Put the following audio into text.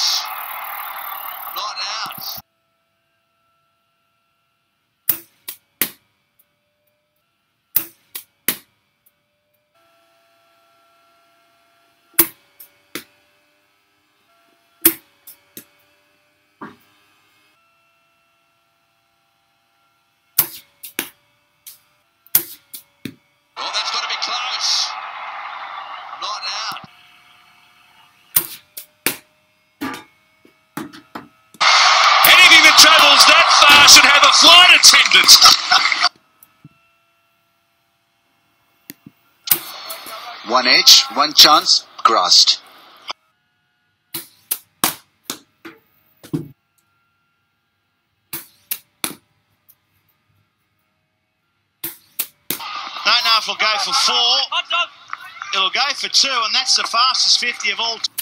Not out. Oh, that's got to be close. Not out. Anything that travels that far should have a flight attendant. One edge, one chance, crossed. Don't know if it'll go for 4. It'll go for 2, and that's the fastest 50 of all time.